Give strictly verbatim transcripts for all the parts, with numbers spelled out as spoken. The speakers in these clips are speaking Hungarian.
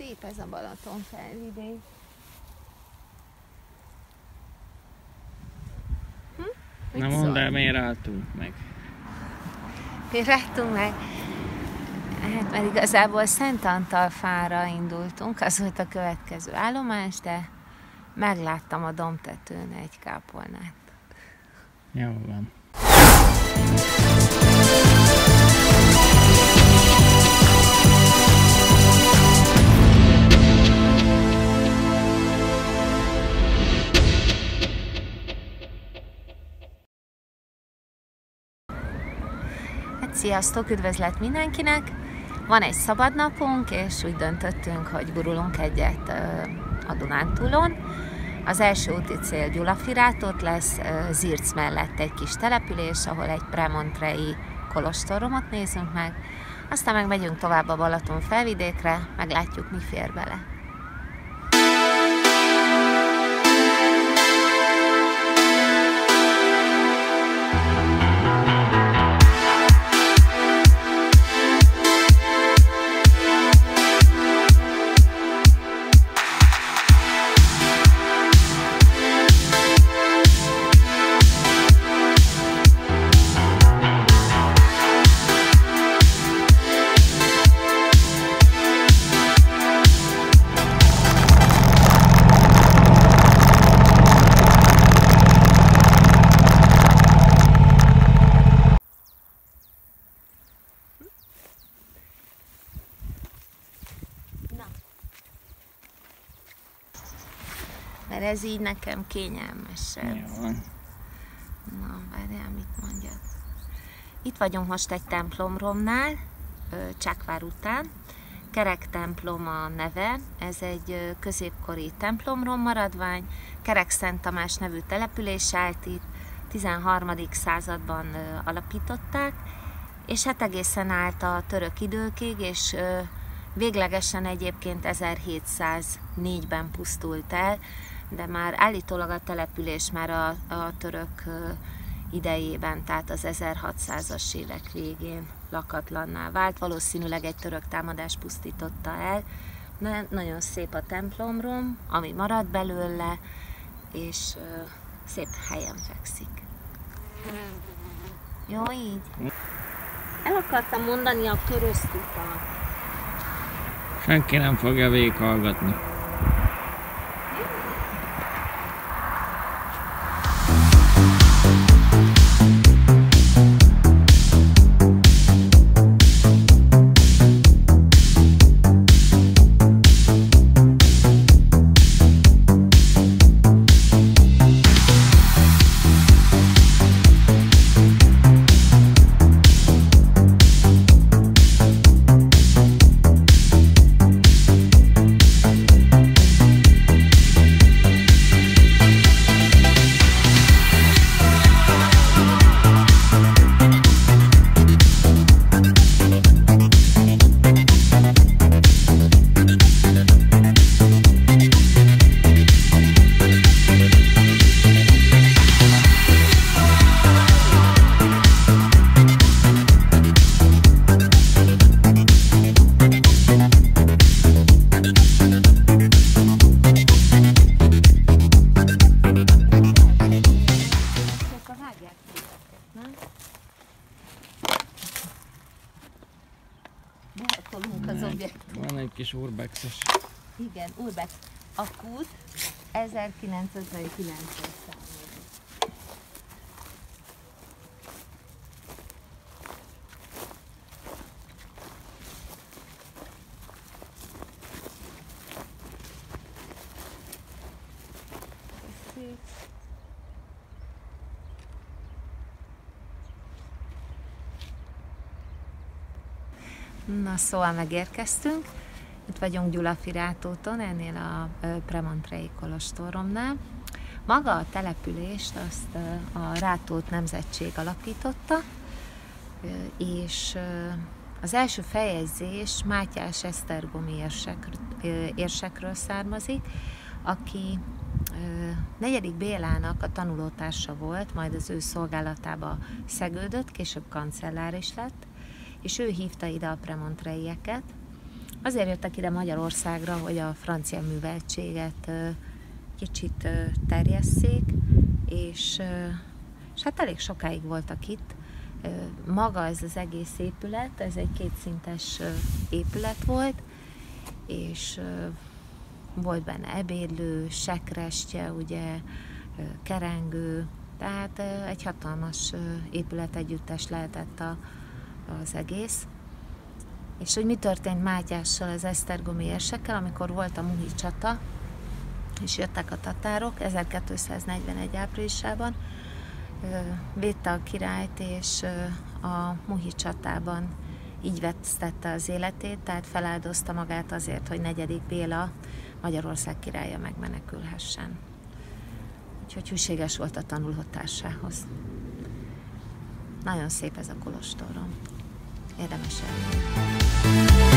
szép ez a Balaton felvidék. Hm? Na mondd el, miért álltunk meg? Miért álltunk meg? Hát mert igazából Szent Antal-fára indultunk, az volt a következő állomás, de megláttam a dombtetőn egy kápolnát. Jó van. Hát sziasztok, üdvözlet mindenkinek! Van egy szabad napunk, és úgy döntöttünk, hogy gurulunk egyet a Dunántúlon. Az első úti cél Gyulafirátót lesz, Zirc mellett egy kis település, ahol egy premontrei kolostoromot nézünk meg. Aztán meg megyünk tovább a Balaton felvidékre, meglátjuk, mi fér bele. Mert ez így nekem kényelmesebb. Jó van. Na, várjál, mit mondjak. Itt vagyunk most egy templomromnál, Csákvár után. Kerek templom a neve, ez egy középkori templomrom maradvány. Kerek Szent Tamás nevű település állt itt, tizenharmadik században alapították, és hát egészen állt a török időkig, és véglegesen egyébként ezerhétszáznégyben pusztult el, de már állítólag a település már a, a török idejében, tehát az ezerhatszázas évek végén lakatlanná vált. Valószínűleg egy török támadás pusztította el, de nagyon szép a templomrom, ami maradt belőle, és uh, szép helyen fekszik. Jó így? El akartam mondani a Köröztutat. Senki nem fogja végighallgatni. Az objektum. Van egy kis urbexes. Igen, urbex. A kút ezerkilencszázötvenkilencben számoljuk. Na, szóval megérkeztünk. Itt vagyunk Gyulafirátóton, ennél a premontrei kolostoromnál. Maga a települést azt a Rátót nemzetség alapította, és az első feljegyzés Mátyás esztergomi érsekről származik, aki negyedik Bélának a tanulótársa volt, majd az ő szolgálatába szegődött, később kancellár is lett, és ő hívta ide a premontreieket. Azért jöttek ide Magyarországra, hogy a francia műveltséget kicsit terjesszék, és, és hát elég sokáig voltak itt. Maga ez az egész épület, ez egy kétszintes épület volt, és volt benne ebédlő, sekrestye, ugye, kerengő, tehát egy hatalmas épületegyüttes lehetett a, az egész. És hogy mi történt Mátyással, az esztergomi érsekkel, amikor volt a Muhi csata, és jöttek a tatárok ezerkétszáznegyvenegy áprilisában, védte a királyt, és a Muhi csatában így vesztette az életét, tehát feláldozta magát azért, hogy negyedik Béla, Magyarország királya megmenekülhessen. Úgyhogy hűséges volt a tanulótársához. Nagyon szép ez a kolostorom. Érdemes eljönni.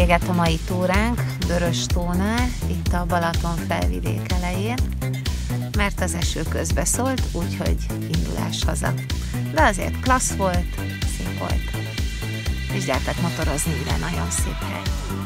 véget a mai túránk Döröstónál, itt a Balaton felvidék elején, mert az eső közbe szólt, úgyhogy indulás haza. De azért klassz volt, szép volt. És gyertek motorozni, ide nagyon szép hely.